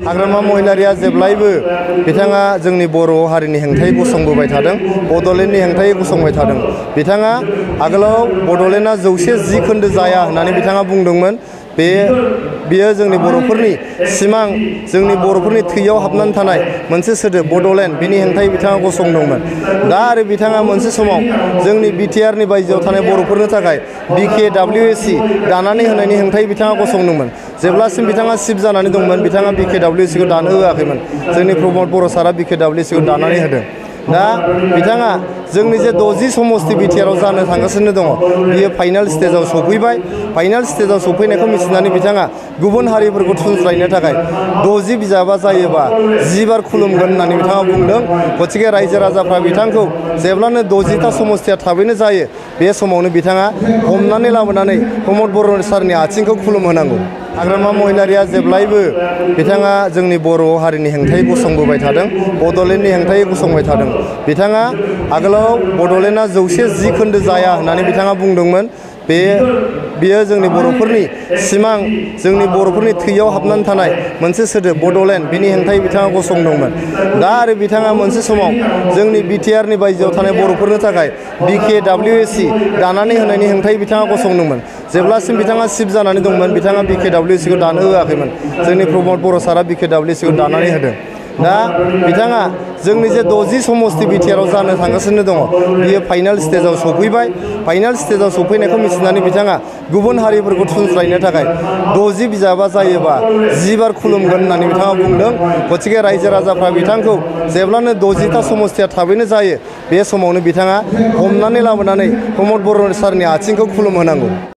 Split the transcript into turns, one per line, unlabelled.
हाग्रामा महिलारिया जेब्लायबो बिथाङा जोंनि बर' हारिनि हेंथायै गसंबोबाय थादों, बड'लेण्डनि हेंथायै गसंबाय थादों। बिथाङा आगोलाव बड'लेण्डआ 110 खोन्दो जाया होननानै बिथाङा बुंदोंमोन। बियो जोंनि बर'फोरनि सिमां, जोंनि बर'फोरनि थैयाव हाबनानै थानाय मोनसे सोदोब बड'लेण्ड, बिनि हेंथायै बिथाङा गसंदोंमोन। दा आरो बिथाङा मोनसे समाव जोंनि बिटिआरनि बायजोआव थानाय बर'फोरनि थाखाय BKWSC दानानै होनायनि हेंथायै बिथाङा गसंदोंमोन। जेब्लासिम बिथाङा चिफ जानानै दंमोन, बिथाङा BKWSCखौ दानो होआखैमोन। जोंनि प्रमद बर' सारा BKWSCखौ दानानै होदों। दा बिथाङा जोंनि जे 60 समस्ति बिटिआरआव जानो थांगासिनो दङ, बियो फाइनाल स्टेजाव सफैबाय। फाइनाल स्टेजाव सफैनायखौ मिथिनानै बिथाङा गुबुन हारिफोरखौ थुनज्लायनो थाखाय 60 बिजाबा जायोबा 10 बार खुलुमगोन होननानै बिथाङा बुंदों। गतिके रायजो राजाफ्रा बिथांखौ जेब्लानो 60ता समस्तिया थाबैनो जायो, बे समावनो बिथाङा हमनानै लाबोनानै प्रमद बर' सारनि आथिंखौ खुलुमहोनांगौ। हाग्रामा महिलारिया जेब्लायबो बिथाङा जोंनि बर' हारिनि हेंथायै गसंबोबाय थादों, बड'लेण्डनि हेंथायै गसंबाय थादों। बिथाङा आगोलाव बड'लेण्डआ 110 खोन्दो जाया होननानै बिथाङा बुंदोंमोन। बियो जोंनि बर'फोरनि सिमां, जोंनि बर'फोरनि थैयाव हाबनानै थानाय मोनसे सोदोब बड'लेण्ड, बिनि हेंथायै बिथाङा गसंदोंमोन। दा आरो बिथाङा मोनसे समाव जोंनि बिटिआरनि बायजोआव थानाय बर'फोरनि थाखाय BKWSC दानानै होनायनि हेंथायै बिथाङा गसंदोंमोन। जेब्लासिम बिथाङा चिफ जानानै दंमोन, बिथाङा BKWSCखौ दानो होआखैमोन। जोंनि प्रमद बर' सारा BKWSCखौ दानानै होदों। दा बिथाङा जोंनि जे 60 समस्ति बिटिआरआव जानो थांगासिनो दङ, बियो फाइनाल स्टेजाव सफैबाय। फाइनाल स्टेजाव सफैनायखौ मिथिनानै बिथाङा गुबुन हारिफोरखौ थुनज्लायनो थाखाय 60 बिजाबा जायोबा 10 बार खुलुमगोन होननानै बिथाङा बुंदों। गतिके रायजो राजाफ्रा बिथांखौ जेब्लानो 60ता समस्तिया थाबैनो जायो, बे समावनो बिथाङा हमनानै लाबोनानै प्रमद बर' सारनि आथिंखौ खुलुमहोनांगौ।